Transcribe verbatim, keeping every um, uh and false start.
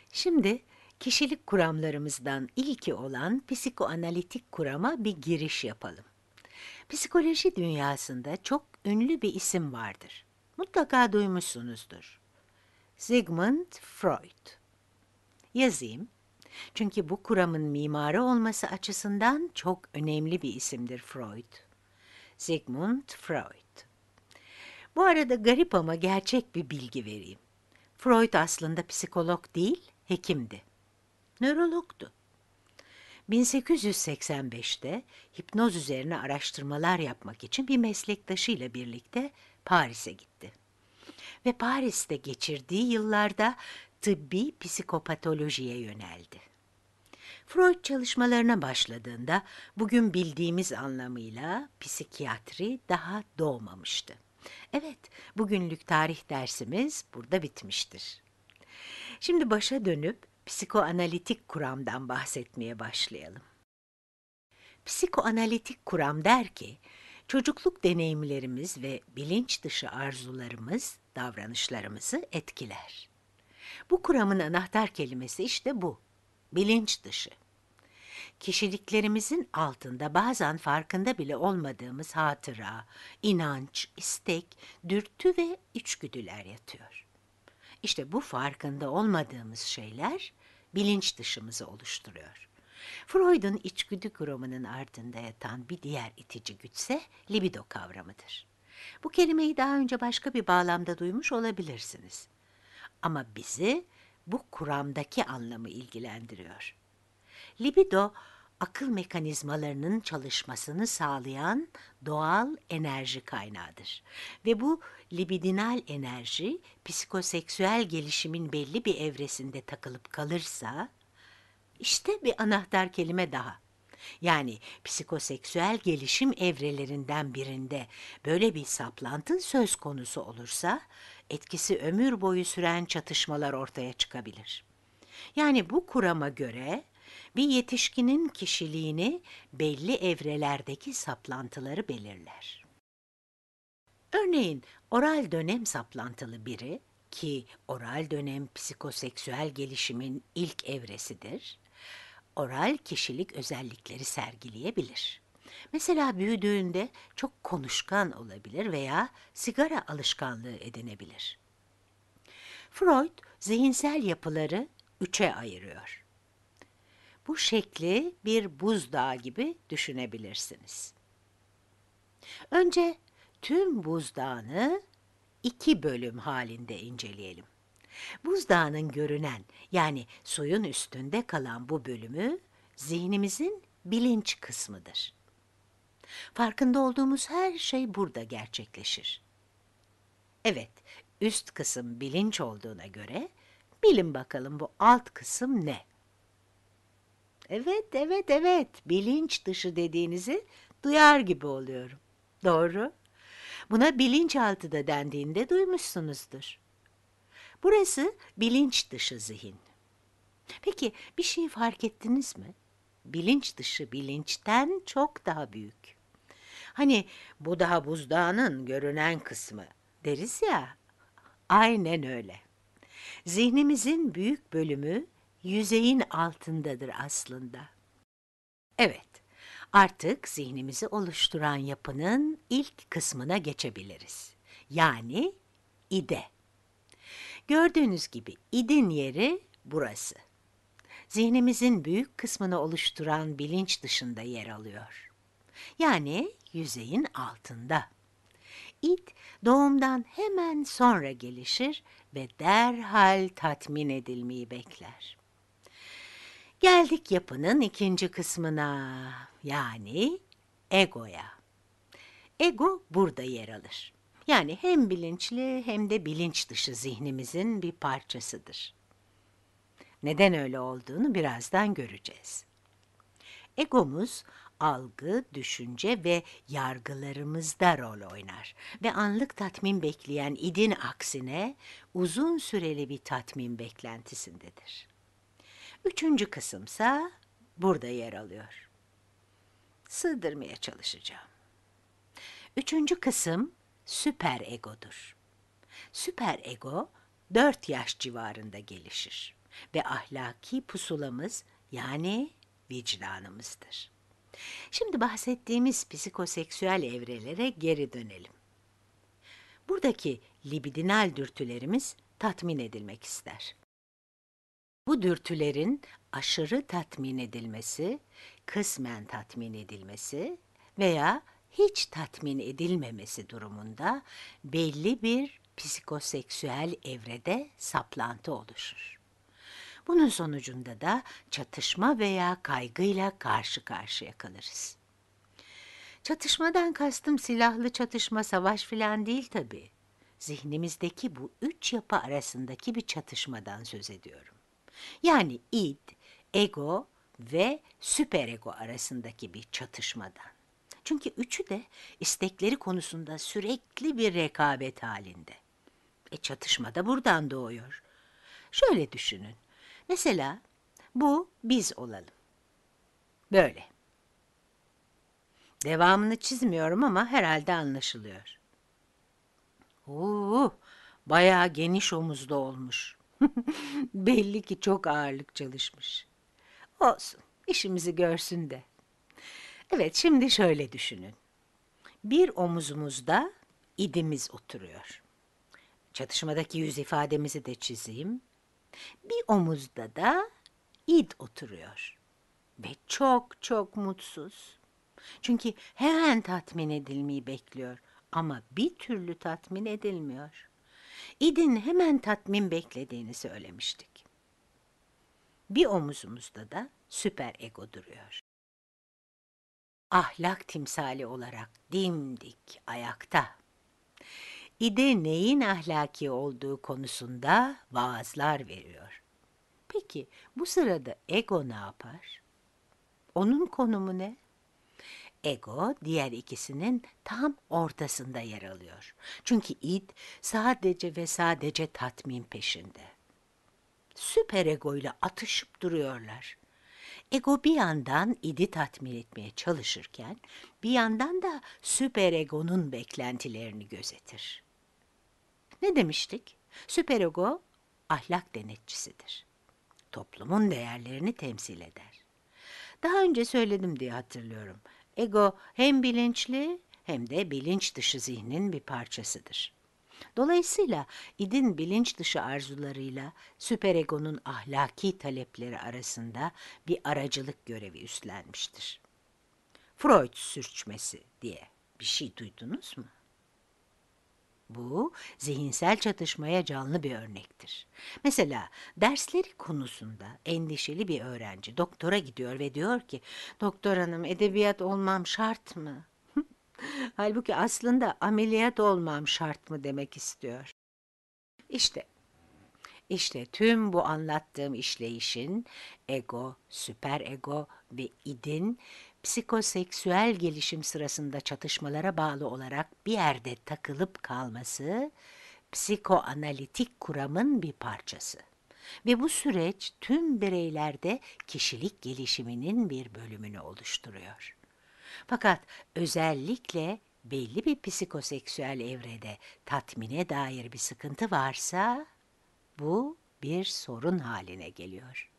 Şimdi kişilik kuramlarımızdan ilki olan psikoanalitik kurama bir giriş yapalım. Psikoloji dünyasında çok ünlü bir isim vardır. Mutlaka duymuşsunuzdur. Sigmund Freud. Yazayım. Çünkü bu kuramın mimarı olması açısından çok önemli bir isimdir Freud. Sigmund Freud. Bu arada garip ama gerçek bir bilgi vereyim. Freud aslında psikolog değil, hekimdi. Nörologdu. bin sekiz yüz seksen beşte hipnoz üzerine araştırmalar yapmak için bir meslektaşıyla birlikte Paris'e gitti. Ve Paris'te geçirdiği yıllarda tıbbi psikopatolojiye yöneldi. Freud çalışmalarına başladığında bugün bildiğimiz anlamıyla psikiyatri daha doğmamıştı. Evet, bugünlük tarih dersimiz burada bitmiştir. Şimdi başa dönüp psikoanalitik kuramdan bahsetmeye başlayalım. Psikoanalitik kuram der ki, çocukluk deneyimlerimiz ve bilinç dışı arzularımız davranışlarımızı etkiler. Bu kuramın anahtar kelimesi işte bu, bilinç dışı. Kişiliklerimizin altında bazen farkında bile olmadığımız hatıra, inanç, istek, dürtü ve içgüdüler yatıyor. İşte bu farkında olmadığımız şeyler bilinç dışımızı oluşturuyor. Freud'un içgüdü kuramının ardında yatan bir diğer itici güçse libido kavramıdır. Bu kelimeyi daha önce başka bir bağlamda duymuş olabilirsiniz. Ama bizi bu kuramdaki anlamı ilgilendiriyor. Libido, akıl mekanizmalarının çalışmasını sağlayan doğal enerji kaynağıdır. Ve bu libidinal enerji, psikoseksüel gelişimin belli bir evresinde takılıp kalırsa, işte bir anahtar kelime daha. Yani psikoseksüel gelişim evrelerinden birinde böyle bir saplantı söz konusu olursa, etkisi ömür boyu süren çatışmalar ortaya çıkabilir. Yani bu kurama göre bir yetişkinin kişiliğini belli evrelerdeki saplantıları belirler. Örneğin oral dönem saplantılı biri ki oral dönem psikoseksüel gelişimin ilk evresidir, oral kişilik özellikleri sergileyebilir. Mesela büyüdüğünde çok konuşkan olabilir veya sigara alışkanlığı edinebilir. Freud zihinsel yapıları üçe ayırıyor. Bu şekli bir buzdağı gibi düşünebilirsiniz. Önce tüm buzdağını iki bölüm halinde inceleyelim. Buzdağının görünen yani suyun üstünde kalan bu bölümü zihnimizin bilinç kısmıdır. Farkında olduğumuz her şey burada gerçekleşir. Evet, üst kısım bilinç olduğuna göre bilin bakalım bu alt kısım ne? Evet, evet, evet. Bilinç dışı dediğinizi duyar gibi oluyorum. Doğru. Buna bilinçaltı da dendiğinde duymuşsunuzdur. Burası bilinç dışı zihin. Peki bir şey fark ettiniz mi? Bilinç dışı bilinçten çok daha büyük. Hani bu daha buzdağının görünen kısmı deriz ya. Aynen öyle. Zihnimizin büyük bölümü yüzeyin altındadır aslında. Evet, artık zihnimizi oluşturan yapının ilk kısmına geçebiliriz. Yani ide. Gördüğünüz gibi idin yeri burası. Zihnimizin büyük kısmını oluşturan bilinç dışında yer alıyor. Yani yüzeyin altında. İd doğumdan hemen sonra gelişir ve derhal tatmin edilmeyi bekler. Geldik yapının ikinci kısmına, yani egoya. Ego burada yer alır. Yani hem bilinçli hem de bilinç dışı zihnimizin bir parçasıdır. Neden öyle olduğunu birazdan göreceğiz. Egomuz algı, düşünce ve yargılarımızda rol oynar ve anlık tatmin bekleyen idin aksine uzun süreli bir tatmin beklentisindedir. Üçüncü kısımsa burada yer alıyor. Sığdırmaya çalışacağım. Üçüncü kısım süper egodur. Süper ego dört yaş civarında gelişir. ve ahlaki pusulamız yani vicdanımızdır. Şimdi bahsettiğimiz psikoseksüel evrelere geri dönelim. Buradaki libidinal dürtülerimiz tatmin edilmek ister. Bu dürtülerin aşırı tatmin edilmesi, kısmen tatmin edilmesi veya hiç tatmin edilmemesi durumunda belli bir psikoseksüel evrede saplantı oluşur. Bunun sonucunda da çatışma veya kaygıyla karşı karşıya kalırız. Çatışmadan kastım silahlı çatışma, savaş filan değil tabii. Zihnimizdeki bu üç yapı arasındaki bir çatışmadan söz ediyorum. Yani id, ego ve süperego arasındaki bir çatışmadan. Çünkü üçü de istekleri konusunda sürekli bir rekabet halinde. E çatışma da buradan doğuyor. Şöyle düşünün. Mesela bu biz olalım. Böyle. Devamını çizmiyorum ama herhalde anlaşılıyor. Oo, bayağı geniş omuzlu olmuş. Belli ki çok ağırlık çalışmış. Olsun, işimizi görsün de. Evet, şimdi şöyle düşünün. Bir omuzumuzda idimiz oturuyor. Çatışmadaki yüz ifademizi de çizeyim. Bir omuzda da id oturuyor. Ve çok çok mutsuz. Çünkü hemen tatmin edilmeyi bekliyor ama bir türlü tatmin edilmiyor. İd'in hemen tatmin beklediğini söylemiştik. Bir omuzumuzda da süper ego duruyor. Ahlak timsali olarak dimdik ayakta. İde neyin ahlaki olduğu konusunda vaazlar veriyor. Peki bu sırada ego ne yapar? Onun konumu ne? Ego diğer ikisinin tam ortasında yer alıyor. Çünkü id sadece ve sadece tatmin peşinde. Süperego ile atışıp duruyorlar. Ego bir yandan idi tatmin etmeye çalışırken bir yandan da süperegonun beklentilerini gözetir. Ne demiştik? Süperego ahlak denetçisidir. Toplumun değerlerini temsil eder. Daha önce söyledim diye hatırlıyorum. Ego hem bilinçli hem de bilinç dışı zihnin bir parçasıdır. Dolayısıyla idin bilinç dışı arzularıyla süperegonun ahlaki talepleri arasında bir aracılık görevi üstlenmiştir. Freud sürçmesi diye bir şey duydunuz mu? Bu, zihinsel çatışmaya canlı bir örnektir. Mesela dersleri konusunda endişeli bir öğrenci doktora gidiyor ve diyor ki, "Doktor hanım, edebiyat olmam şart mı?" Halbuki aslında ameliyat olmam şart mı demek istiyor. İşte, işte tüm bu anlattığım işleyişin ego, süperego ve idin psikoseksüel gelişim sırasında çatışmalara bağlı olarak bir yerde takılıp kalması, psikoanalitik kuramın bir parçası. Ve bu süreç tüm bireylerde kişilik gelişiminin bir bölümünü oluşturuyor. Fakat özellikle belli bir psikoseksüel evrede tatmine dair bir sıkıntı varsa bu bir sorun haline geliyor.